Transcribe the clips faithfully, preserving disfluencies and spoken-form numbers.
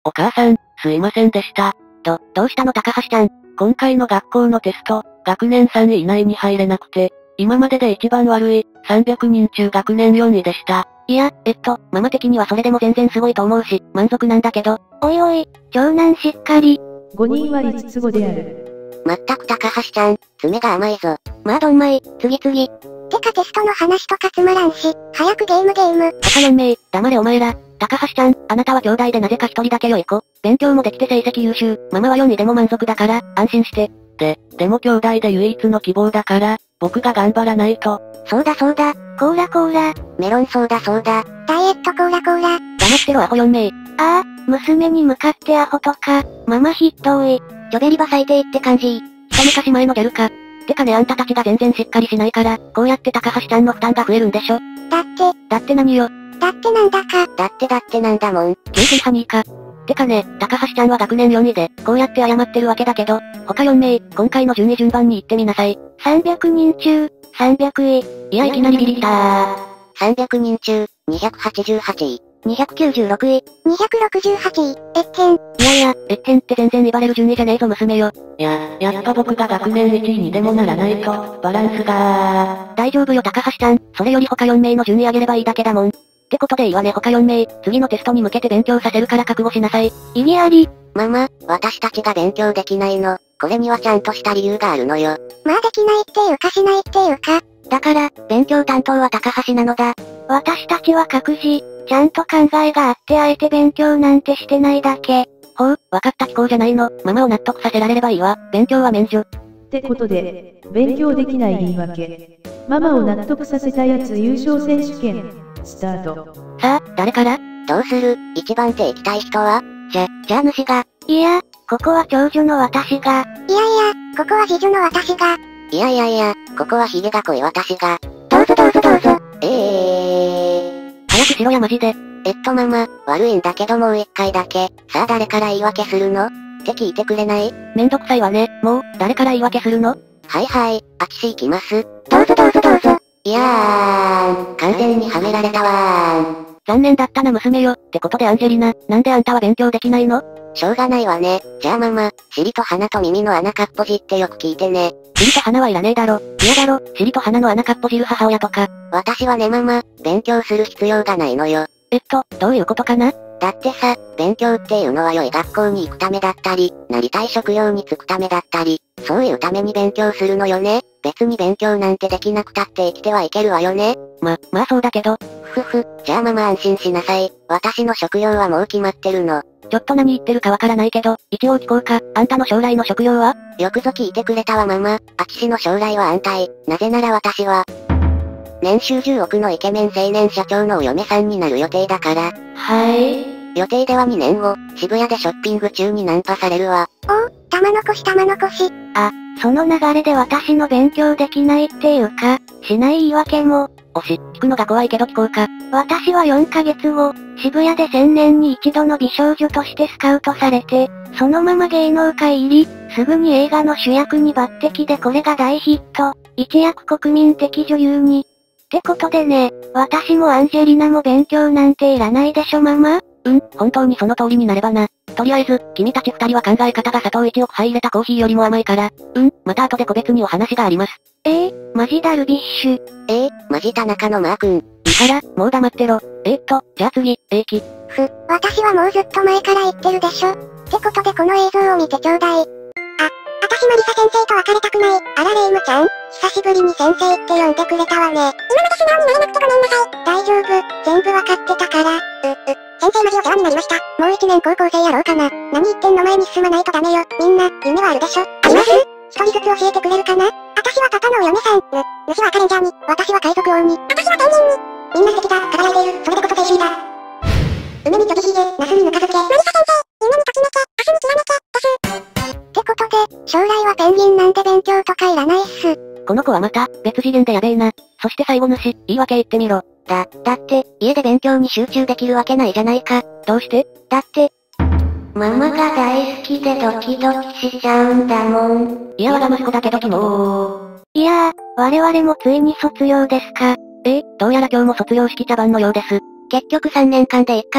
お母さん、すいませんでした。 ど、どうしたの高橋ちゃん。 今回の学校のテスト、学年さんい以内に入れなくて、今までで一番悪い、さんびゃくにん中学年よんいでした。 いや、えっと、ママ的にはそれでも全然すごいと思うし、満足なんだけど。 おいおい、長男しっかり。 ごにんは五つ子である。 まったく高橋ちゃん、爪が甘いぞ。まあどんまい、次々。 てかテストの話とかつまらんし、早くゲームゲーム。 他よん名、黙れお前ら。高橋ちゃん、あなたは兄弟でなぜか一人だけ良い子。勉強もできて成績優秀。ママはよんいでも満足だから、安心して。 で、でも兄弟で唯一の希望だから、僕が頑張らないと。 そうだそうだ。 コーラコーラ。 メロンソーダソーダ。 ダイエットコーラコーラ。 黙ってろアホよん名。 ああ、娘に向かってアホとか、ママひどい。 ちょべりば最低って感じ。一昔前のギャルか。てかねあんたたちが全然しっかりしないから、こうやって高橋ちゃんの負担が増えるんでしょ。 だって、 だって何よ。 だってなんだか。 だってだってなんだもん。給水ハニーか。てかね、高橋ちゃんは学年よんいで、こうやって謝ってるわけだけど、他よん名、今回の順位順番に言ってみなさい。 さんびゃくにん中、さんびゃくい。 いやいきなりビリリだー。さんびゃくにん中、にひゃくはちじゅうはちい。にひゃくきゅうじゅうろくい。 にひゃくろくじゅうはちい、えっへん。いやいや、えっへんって全然威張れる順位じゃねえぞ娘よ。 いや、やっぱ僕が学年いちいにでもならないと、バランスが大丈夫よ高橋ちゃん、それより他よん名の順位上げればいいだけだもん。ってことでいいわね他よん名、次のテストに向けて勉強させるから覚悟しなさい。 意義あり。 ママ、私たちが勉強できないの、これにはちゃんとした理由があるのよ。 まあできないっていうかしないっていうか。 だから、勉強担当は高橋なのだ。 私たちは各自、ちゃんと考えがあってあえて勉強なんてしてないだけ。 ほう、わかった聞こうじゃないの。ママを納得させられればいいわ。勉強は免除。 ってことで、勉強できない言い訳。ママを納得させたやつ優勝選手権、スタート。 さあ、誰からどうする一番手行きたい人はじゃ、じゃあ主が。 いや、ここは長女の私が。いやいや、ここは次女の私が。 いやいやいや、ここはヒゲが濃い私が。 どうぞどうぞどうぞ。 ええー。早くしろやマジで。えっとママ、悪いんだけどもう一回だけ。さあ誰から言い訳するのって聞いてくれない？ めんどくさいわね。もう、誰から言い訳するの？ はいはい、あちし行きます。 どうぞどうぞどうぞ。 いやーん、完全にはめられたわーん。残念だったな娘よ。ってことでアンジェリナ、なんであんたは勉強できないの？しょうがないわね。じゃあママ、尻と鼻と耳の穴かっぽじってよく聞いてね。尻と鼻はいらねえだろ。嫌だろ、尻と鼻の穴かっぽじる母親とか。私はねママ、勉強する必要がないのよ。えっと、どういうことかな？だってさ、勉強っていうのは良い学校に行くためだったり、なりたい職業に就くためだったり、そういうために勉強するのよね。別に勉強なんてできなくたって生きてはいけるわよね。ま、まあそうだけど。ふふ、じゃあママ安心しなさい。私の職業はもう決まってるの。ちょっと何言ってるかわからないけど、一応聞こうか。あんたの将来の職業は？よくぞ聞いてくれたわママ。あちしの将来は安泰。なぜなら私は、年収じゅうおくのイケメン青年社長のお嫁さんになる予定だから。 はい。 予定ではにねんご、渋谷でショッピング中にナンパされるわ。 おお、玉残し玉残し。あ、その流れで私の勉強できないっていうか、しない言い訳も。 おし、聞くのが怖いけど聞こうか。 私はよんかげつご、渋谷で千年に一度の美少女としてスカウトされて、そのまま芸能界入り、すぐに映画の主役に抜擢でこれが大ヒット。一躍国民的女優に。ってことでね、私もアンジェリナも勉強なんていらないでしょママ？ うん、本当にその通りになればな。とりあえず、君たち二人は考え方が砂糖いちおく入れたコーヒーよりも甘いから。うん、また後で個別にお話があります。 ええー、マジダルビッシュ。 ええー、マジ田中のマー君。いいから、もう黙ってろ。えー、っと、じゃあ次、えいき。 ふ、私はもうずっと前から言ってるでしょ。ってことでこの映像を見てちょうだい。あ、あたしマリサ先生と別れたくない。あらレイムちゃん、久しぶりに先生って呼んでくれたわね。今まで素直になれなくてごめんなさい。大丈夫、全部わかってたから。う、う、先生マジお世話になりました。もう一年高校生やろうかな。何言ってんの前に進まないとダメよ。みんな、夢はあるでしょ。あります？一人ずつ教えてくれるかな？私はパパのお嫁さん。ぬ、主はカレンジャーに。私は海賊王に。私は天然に。みんな素敵だ、輝いている。それでこそ青春だ。梅にちょびひげ、ナスにぬか漬け。マリサ先生、夢にときめけ、明日にきらめけ、です。ってことで、将来はペンギンなんて勉強とかいらないっす。 この子はまた、別次元でやべえな。そして最後主、言い訳言ってみろ。だ、だって、家で勉強に集中できるわけないじゃないか。どうして？だって、ママが大好きでドキドキしちゃうんだもん。いや我が息子だけどキモー。 いやー、我々もついに卒業ですか。 ええ、どうやら今日も卒業式茶番のようです。結局さんねんかんでいっかいも、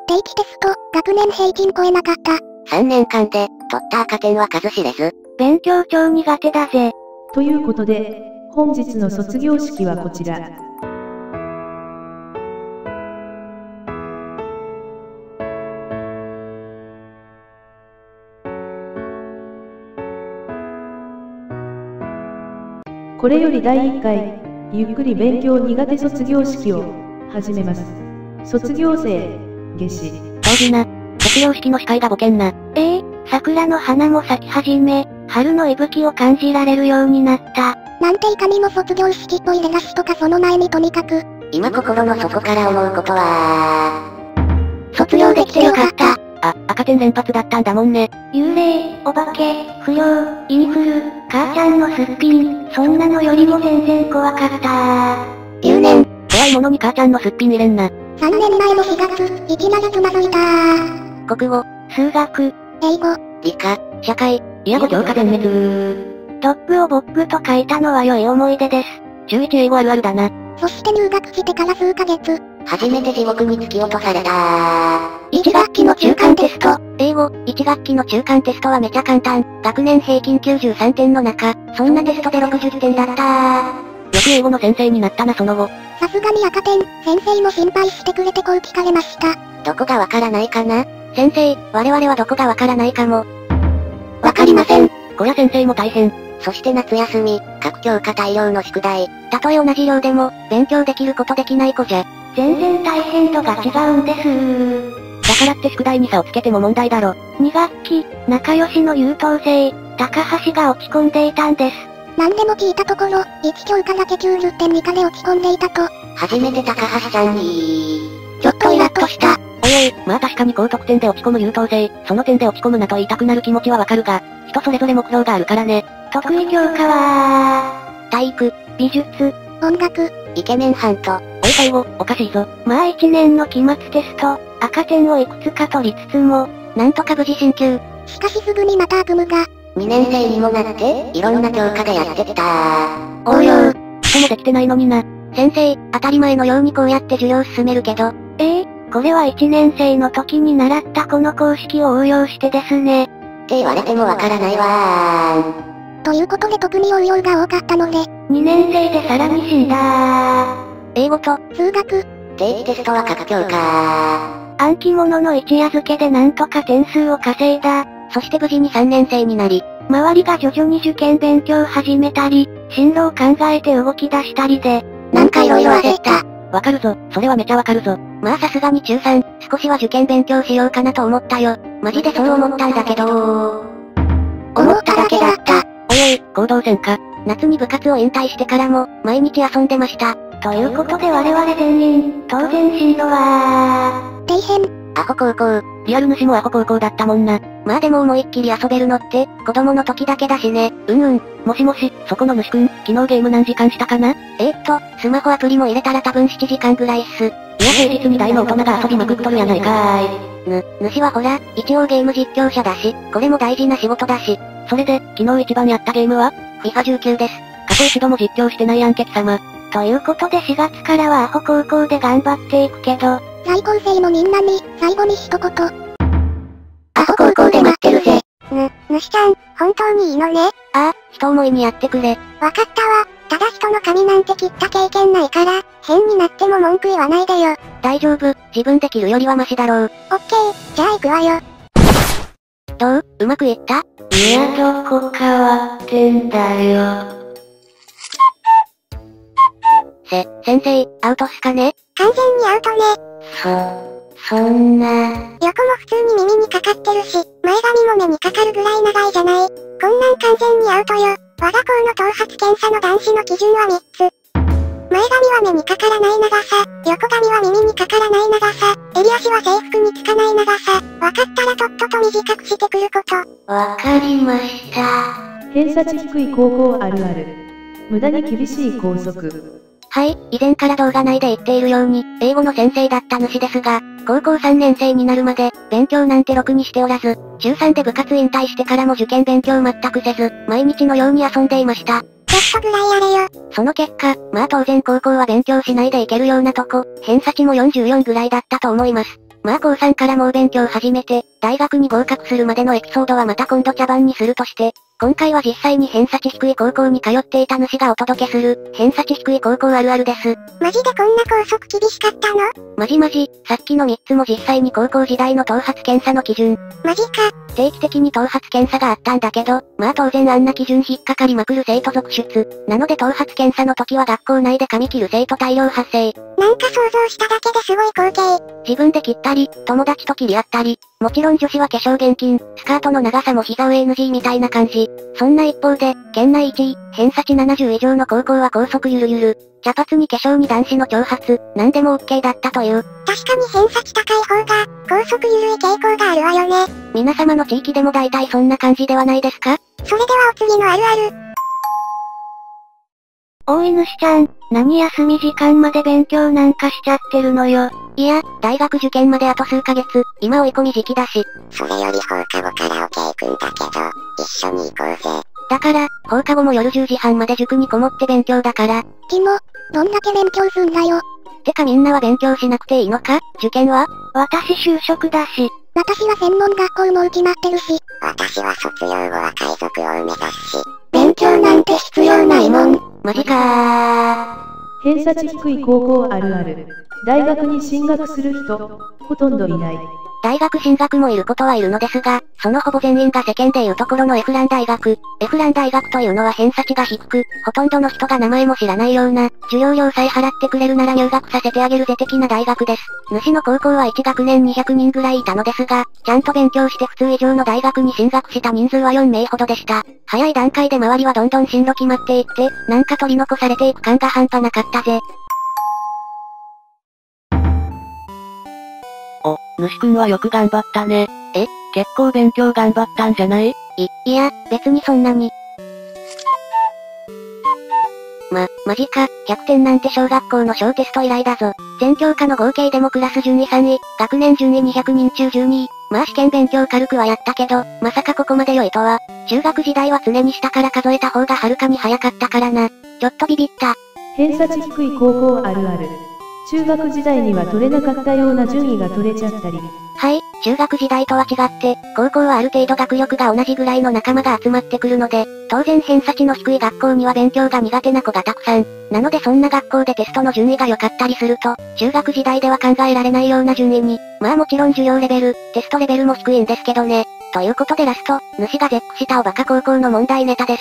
定期テスト、学年平均超えなかった。 さんねんかんで、取った赤点は数知れず。 勉強超苦手だぜ。 ということで、本日の卒業式はこちら。これよりだいいっかい、ゆっくり勉強苦手卒業式を始めます。卒業生、夏至。 当時な、卒業式の司会がボケんな。 ええー、桜の花も咲き始め、春の息吹を感じられるようになった。なんていかにも卒業式っぽい出だしとかその前にとにかく。 今心の底から思うことは、 卒業できてよかった。 あ、赤点連発だったんだもんね。 幽霊、お化け、不良、インフル、母ちゃんのすっぴん、そんなのよりも全然怖かった言うねん。 怖いものに母ちゃんのすっぴん入れんな。 さんねんまえのしがつ、いきなりつまずいた国語、 数学、英語、 理科、社会、 いやご教科全滅。 トップをボックと書いたのは良い思い出です。 中いち英語あるあるだな。 そして入学してから数ヶ月。 初めて地獄に突き落とされた。 いち学期の中間テスト。 英語、いち学期の中間テストはめちゃ簡単。学年平均きゅうじゅうさんてんの中、そんなテストでろくじゅってんだったー。 よく英語の先生になったなその後。 さすがに赤点、先生も心配してくれてこう聞かれました。 どこがわからないかな？先生、我々はどこがわからないかも。 わかりません。 こりゃ先生も大変。 そして夏休み、各教科大量の宿題。たとえ同じ量でも、勉強できることできない子じゃ。 全然大変度が違うんですー。 だからって宿題に差をつけても問題だろ。 に学期、仲良しの優等生、高橋が落ち込んでいたんです。何でも聞いたところ、いち教科だけきゅうじゅってん以下で落ち込んでいたと。 初めて高橋さんにちょっとイラッとした。 おいおい、まあ確かに高得点で落ち込む優等生、その点で落ち込むなと言いたくなる気持ちはわかるが、人それぞれ目標があるからね。 得意教科は、 体育、 美術、音楽、 イケメンハント。 おい最後、おかしいぞ。 まあ一年の期末テスト、赤点をいくつか取りつつも、 なんとか無事進級。 しかしすぐにまた悪夢が。 にねん生にもなって、いろんな教科でやってきたー。 応用。 人もできてないのにな。 先生、当たり前のようにこうやって授業進めるけど。 ええー、これはいちねん生の時に習ったこの公式を応用してですね。 って言われてもわからないわー。 ということで特に応用が多かったので、にねん生でさらに死んだー。 英語と、 数学、 定期テストは各教科。 暗記物の一夜漬けでなんとか点数を稼いだ。 そして無事にさんねん生になり、 周りが徐々に受験勉強始めたり、進路を考えて動き出したりで、 なんか色々焦った。 わかるぞ、それはめちゃわかるぞ。 まあさすがに中さん、少しは受験勉強しようかなと思ったよ。マジでそう思ったんだけど思っただけだった。 おいおい、行動せんか。 夏に部活を引退してからも、毎日遊んでました。 ということで我々全員、当然進路は、底辺。 アホ高校。 リアル主もアホ高校だったもんな。 まあでも思いっきり遊べるのって、子供の時だけだしね。うんうん。 もしもし、そこの主くん、昨日ゲーム何時間したかな？ えー、っと、スマホアプリも入れたら多分しちじかんぐらいっす。いや平日に大の大人が遊びまくっとるやないかーい。 ぬ、主はほら、一応ゲーム実況者だし、これも大事な仕事だし。 それで、昨日一番やったゲームは？ フィファじゅうきゅう です。 過去一度も実況してないやんけ貴様。 ということでしがつからはアホ高校で頑張っていくけど、在校生のみんなに、最後に一言。 アホ高校で待ってるぜ。 ぬ、主ちゃん、本当にいいのね。 ああ、一思いにやってくれ。 わかったわ。ただ人の髪なんて切った経験ないから、変になっても文句言わないでよ。 大丈夫、自分で切るよりはマシだろう。 オッケー、じゃあ行くわよ。 どう？うまくいった？ いやどこ変わってんだよ。 せ、先生、アウトっすかね？ 完全にアウトね。 そ、そんな。 横も普通に耳にかかってるし、前髪も目にかかるぐらい長いじゃない。こんなん完全にアウトよ。我が校の頭髪検査の男子の基準はみっつ。前髪は目にかからない長さ、横髪は耳にかからない長さ、襟足は制服につかない長さ、わかったらとっとと短くしてくること。 わかりました。 偏差値低い高校あるある。無駄に厳しい校則。 はい、以前から動画内で言っているように、英語の先生だった主ですが、高校さんねん生になるまで、勉強なんてろくにしておらず、中さんで部活引退してからも受験勉強全くせず、毎日のように遊んでいました。 ちょっとぐらいやれよ。 その結果、まあ当然高校は勉強しないでいけるようなとこ、偏差値もよんじゅうよんぐらいだったと思います。 まあ高さんからもう勉強始めて、大学に合格するまでのエピソードはまた今度茶番にするとして、今回は実際に偏差値低い高校に通っていた主がお届けする、偏差値低い高校あるあるです。 マジでこんな校則厳しかったの？ マジマジ、さっきのみっつも実際に高校時代の頭髪検査の基準。 マジか。 定期的に頭髪検査があったんだけど、まあ当然あんな基準引っかかりまくる生徒続出。なので頭髪検査の時は学校内で髪切る生徒大量発生。 なんか想像しただけですごい光景。 自分で切ったり、友達と切り合ったり、もちろん女子は化粧厳禁、スカートの長さも膝上 エヌジー みたいな感じ。そんな一方で、県内いちい、偏差値ななじゅう以上の高校は高速ゆるゆる。茶髪に化粧に男子の長髪、なんでも OK だったという。 確かに偏差値高い方が、高速ゆるい傾向があるわよね。 皆様の地域でも大体そんな感じではないですか？ それではお次のあるある。 大犬ちゃん、何休み時間まで勉強なんかしちゃってるのよ。 いや、大学受験まであと数ヶ月、今追い込み時期だし。 それより放課後カラオケ行くんだけど、一緒に行こうぜ。 だから、放課後も夜じゅうじはんまで塾にこもって勉強だから。 キモ、どんだけ勉強すんだよ。 てかみんなは勉強しなくていいのか？受験は？ 私就職だし。 私は専門学校も決まってるし。 私は卒業後は海賊王を目指すし。 勉強なんて必要ないもん。 マジかー。偏差値低い高校あるある。大学に進学する人、ほとんどいない。 大学進学もいることはいるのですが、そのほぼ全員が世間でいうところのエフラン大学。エフラン大学というのは偏差値が低く、ほとんどの人が名前も知らないような、授業料さえ払ってくれるなら入学させてあげるぜ的な大学です。主の高校はいち学年にひゃくにんぐらいいたのですが、ちゃんと勉強して普通以上の大学に進学した人数はよんめいほどでした。早い段階で周りはどんどん進路決まっていって、なんか取り残されていく感が半端なかったぜ。 お、主くんはよく頑張ったね。 え？ 結構勉強頑張ったんじゃない？い、 いや、別にそんなに。ま、マジか、ひゃくてんなんて小学校の小テスト以来だぞ。全教科の合計でもクラス順位さんい、学年順位にひゃくにん中じゅうにい。まあ試験勉強軽くはやったけど、まさかここまで良いとは。中学時代は常に下から数えた方がはるかに早かったからな。ちょっとビビった。 偏差値低い高校あるある。中学時代には取れなかったような順位が取れちゃったり。 はい、中学時代とは違って、高校はある程度学力が同じぐらいの仲間が集まってくるので、当然偏差値の低い学校には勉強が苦手な子がたくさん。なのでそんな学校でテストの順位が良かったりすると、中学時代では考えられないような順位に、まあもちろん授業レベル、テストレベルも低いんですけどね。ということでラスト、主が絶句したおバカ高校の問題ネタです。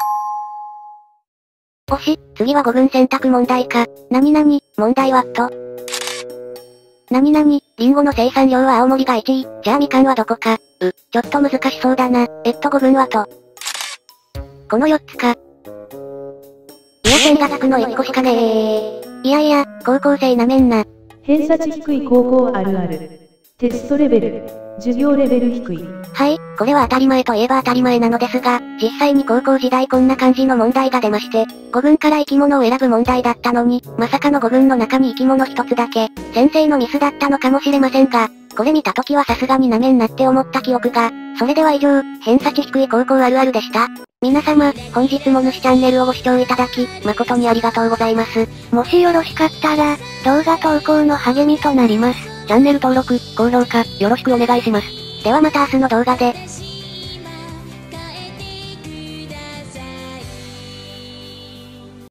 おし、次はごぶん選択問題か。なになに、問題はっと。なになに、リンゴの生産量は青森がいちい。じゃあみかんはどこか。う、ちょっと難しそうだな。えっとごぶんはと。このよっつか。いや線がつくのいっこしかねえ。いやいや、高校生なめんな。 偏差値低い高校あるある。テストレベル、授業レベル低い。 はい、これは当たり前といえば当たり前なのですが、実際に高校時代こんな感じの問題が出まして、ごぶんから生き物を選ぶ問題だったのに、まさかのごぶんの中に生き物一つだけ、先生のミスだったのかもしれませんが、これ見た時はさすがになめんなって思った記憶が、それでは以上、偏差値低い高校あるあるでした。皆様、本日も主チャンネルをご視聴いただき、誠にありがとうございます。 もしよろしかったら、動画投稿の励みとなります。 チャンネル登録、高評価、よろしくお願いします。ではまた明日の動画で。